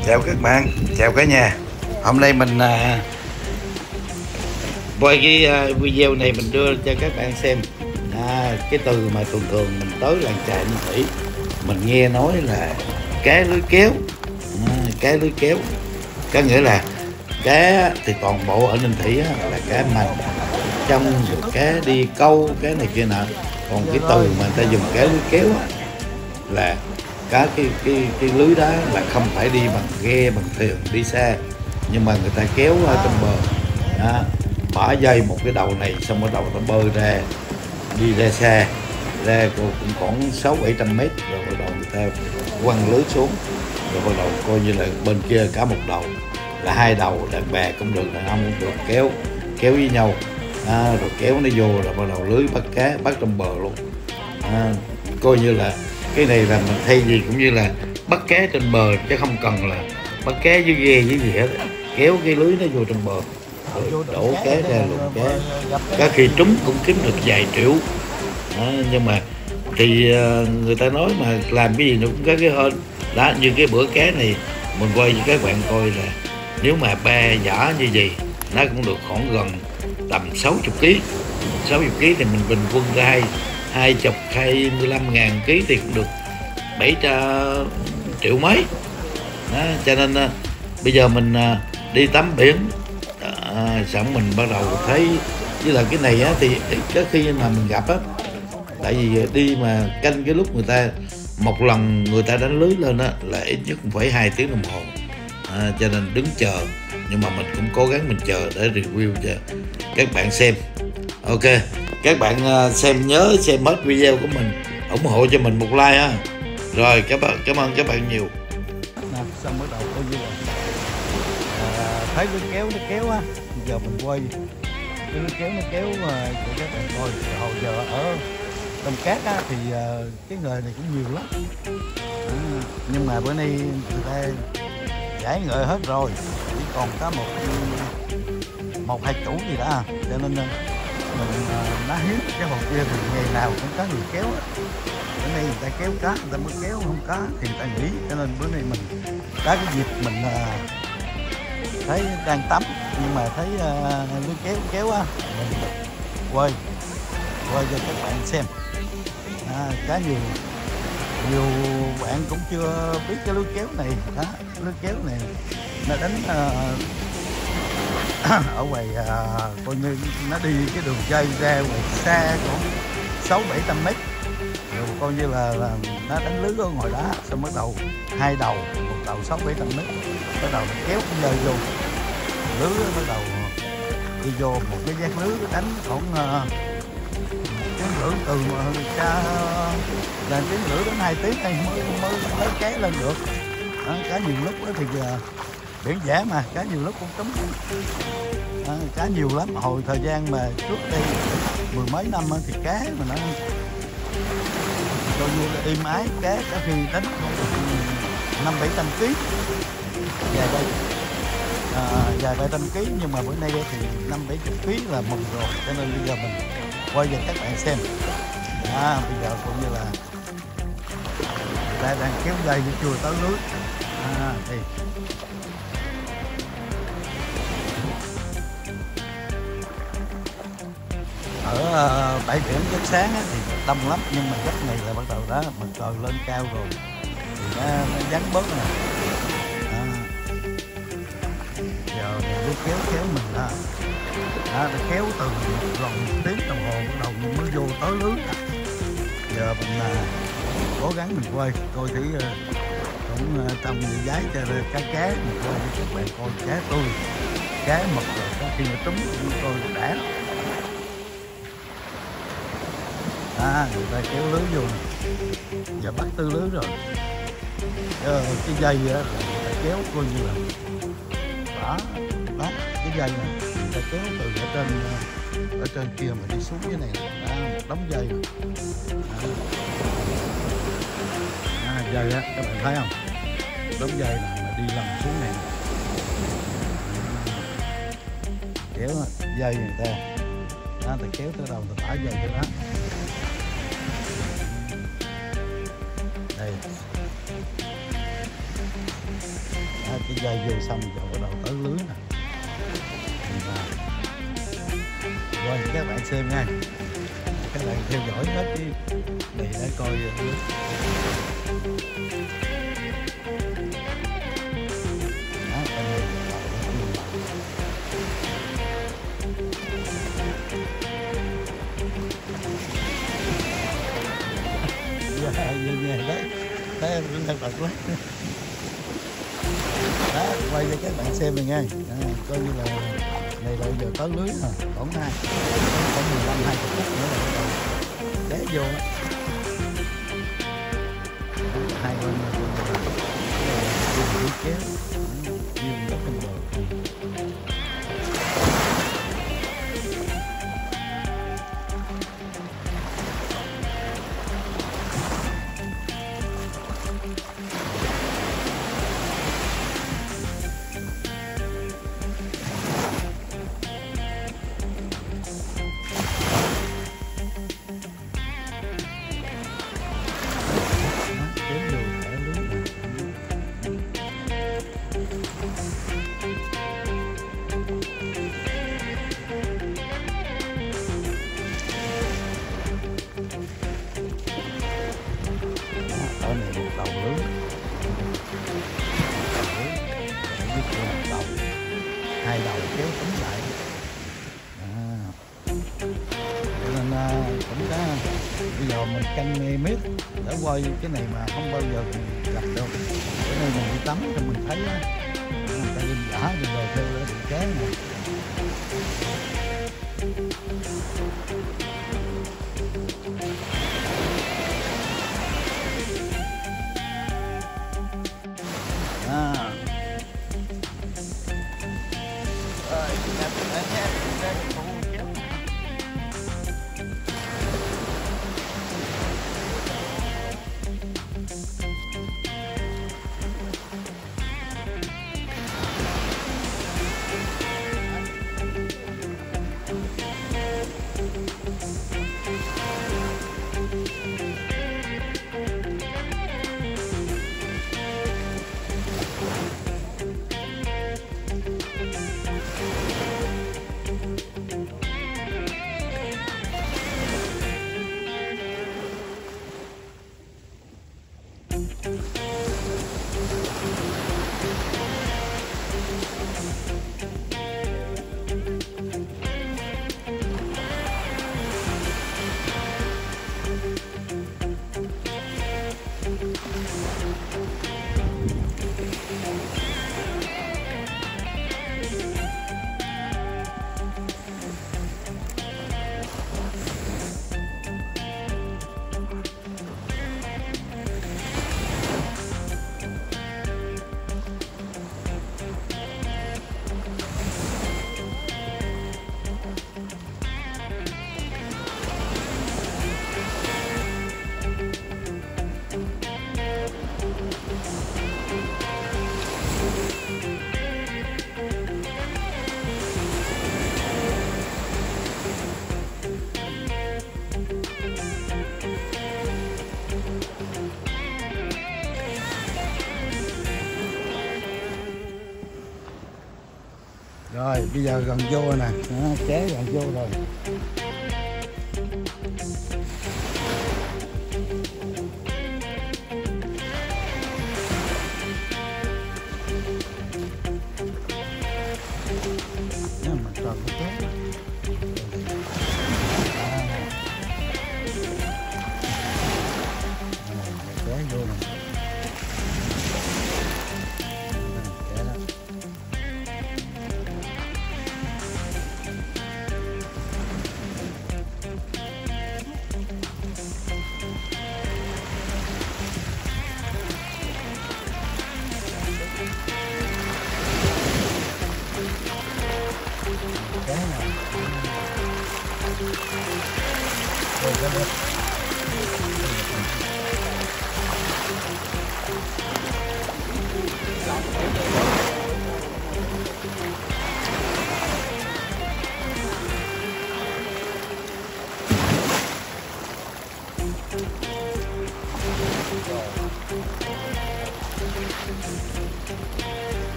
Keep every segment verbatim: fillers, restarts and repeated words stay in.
Chào các bạn, chào cả nhà. Hôm nay mình à, quay cái à, video này mình đưa cho các bạn xem à, cái từ mà thường thường mình tới làng chài Ninh Thủy mình nghe nói là cá lưới kéo. à, cá lưới kéo có nghĩa là cá thì toàn bộ ở Ninh Thủy á, là cá mành trong rồi cá đi câu cái này kia nọ, còn cái từ mà người ta dùng cá lưới kéo á, là cá cái cái cái lưới đó là không phải đi bằng ghe bằng thuyền đi xa, nhưng mà người ta kéo ở trong bờ đó, bỏ dây một cái đầu này xong bắt đầu nó bơi ra đi ra xa ra cũng khoảng sáu bảy trăm mét, rồi bắt đầu người ta quăng lưới xuống, rồi bắt đầu coi như là bên kia cả một đầu là hai đầu, đàn bà cũng được, đàn ông cũng được, kéo kéo với nhau à, rồi kéo nó vô rồi bắt đầu lưới bắt cá bắt trong bờ luôn à, coi như là cái này là mình thay gì cũng như là bắt cá trên bờ chứ không cần là bắt cá với ghe với gì hết, kéo cái lưới nó vô trong bờ rồi đổ cá ra luồng cá, có khi trúng cũng kiếm được vài triệu à, nhưng mà thì người ta nói mà làm cái gì nó cũng có cái hên đó. Như cái bữa cá này mình quay cho các bạn coi là nếu mà ba giỏ như vậy nó cũng được khoảng gần tầm sáu mươi ký, sáu mươi ký thì mình bình quân ra hai hai chục hai mươi lăm ngàn ký thì cũng được bảy triệu mấy đó. Cho nên à, bây giờ mình à, đi tắm biển à, xong mình bắt đầu thấy với là cái này á, thì có khi mà mình gặp á, tại vì đi mà canh cái lúc người ta một lần người ta đánh lưới lên á là ít nhất cũng phải hai tiếng đồng hồ à, cho nên đứng chờ, nhưng mà mình cũng cố gắng mình chờ để review cho các bạn xem. Ok, các bạn xem nhớ xem hết video của mình, ủng hộ cho mình một like ha. Rồi các bạn, cảm ơn các bạn nhiều. Nè, xong bắt đầu coi như là à, thấy cái kéo nó kéo á, giờ mình quay cái nó kéo nó kéo mà cho các bạn coi. Hồi giờ ở Đông Cát á thì uh, cái nghề này cũng nhiều lắm à, nhưng mà bữa nay người ta giải nghệ hết rồi, chỉ còn có một một hai chủ gì đó, cho nên mình uh, nó hiếm. Cái hồ kia thì ngày nào cũng có người kéo á, bữa nay người ta kéo cá người ta mới kéo, không có thì người ta nghỉ, cho nên bữa nay mình có cái dịp mình uh, thấy đang tắm nhưng mà thấy uh, lưới kéo kéo á, mình quay quay cho các bạn xem. À, cá nhiều nhiều bạn cũng chưa biết cái lưới kéo này đó. Lưới kéo này nó đánh uh, ở ngoài uh, coi như nó đi cái đường dây ra ngoài xa khoảng sáu bảy trăm mét, rồi coi như là, là nó đánh lưới ở ngoài đó, xong bắt đầu hai đầu, một đầu sáu bảy trăm mét, bắt đầu kéo cái dây vô lưới, bắt đầu đi vô một cái giác lưới đánh khoảng uh, tiếng rưỡi, từ cá là tiếng rưỡi đến hai tiếng này mới mới mới cá lên được đó. Cá nhiều lúc đó thì uh, biển giả mà cá nhiều lúc cũng trúng à, cá nhiều lắm. Hồi thời gian mà trước đây mười mấy năm thì cá mà nó coi như là êm ái, cá có khi đánh năm bảy trăm ký dài đây à, dài bảy trăm ký, nhưng mà bữa nay thì năm bảy chục ký là mừng rồi, cho nên bây giờ mình quay cho các bạn xem. À, bây giờ cũng như là người ta đang kéo dây nhưng chưa tới lưới à, thì ở uh, bãi biển rất sáng á, thì đông lắm, nhưng mà giấc này là bắt đầu đó mặt trời lên cao rồi thì nó, nó vắng bớt nè à, giờ nó kéo kéo mình đó. À, nó kéo từ gần một tiếng đồng hồ bắt đầu mới vô tới lưới. Giờ mình uh, cố gắng mình quay coi thử uh, cũng uh, trồng người giái cho cá cá mình quay cho các bạn coi cá tươi, cá mực rồi có khi mà trúng coi đã. À, người ta kéo lưới vô này. Giờ bắt tư lưới rồi. Ờ, cái dây á là người ta kéo coi như là đó, đó cái dây này người ta kéo từ ở trên ở trên kia mà đi xuống cái này đó, một đống dây này. À, dây á các bạn thấy không, đống dây này mà đi lầm xuống này, kéo dây người ta đó, ta kéo tới đầu ta thả dây tới đó. Đây cái dây vô xong rồi bắt đầu tới lưới nè. Rồi các bạn xem nha, các bạn theo dõi hết cái này để coi lưới. Nha đấy, thấy em cũng đang bật quá. Đó, quay cho các bạn xem này nha. À, coi như là này là giờ tới lưới rồi, còn hai, còn mười lăm hai mươi phút nữa là bắt đầu té vô á. Hai bên là lưới kéo, nhiều rất là bờ. Ở này một đầu lưới, đầu hai đầu kéo tính lại, à, cho nên à, cũng có bây giờ mình canh nghe miết để quay cái này mà không bao giờ mình gặp được. Cái này mình đi tắm thì mình thấy á, người ta đi giả rồi rồi theo để bị cá này. À. Rồi, đặt lên nha, lên phụ kéo. Rồi bây giờ gần vô nè, ké gần vô rồi. Nếu mà tròn có tốt. Ké vô nè. Cái này rồi cái này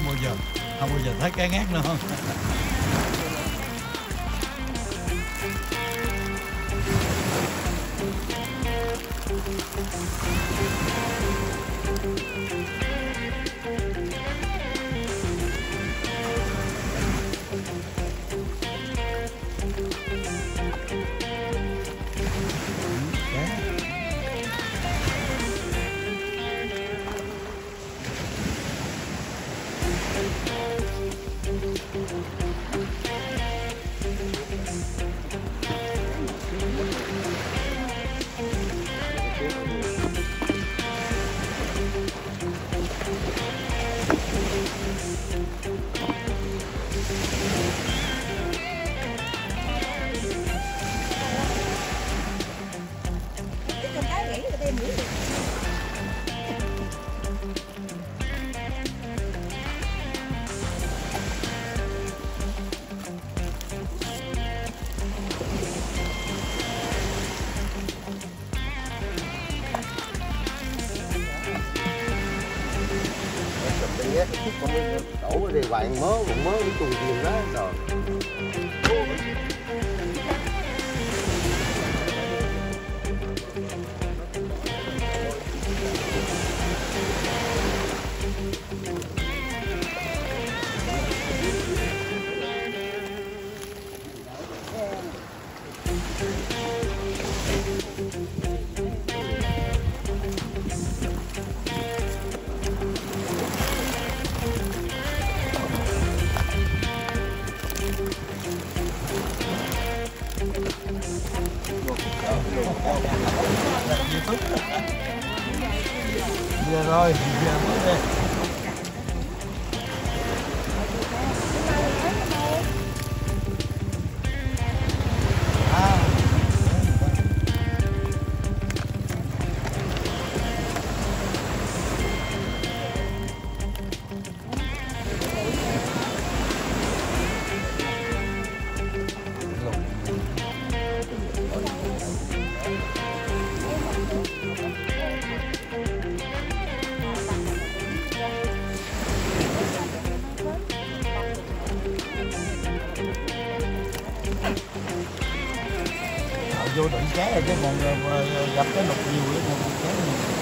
không bao giờ không bao giờ thấy cá ngát nữa. đổ đi hoàng mớ còn mớ cái cùng tiền đó rồi. Giờ rồi, giờ mới đây. Vô đựng cá rồi chứ còn gặp cái lục nhiều nữa còn cá nhiều.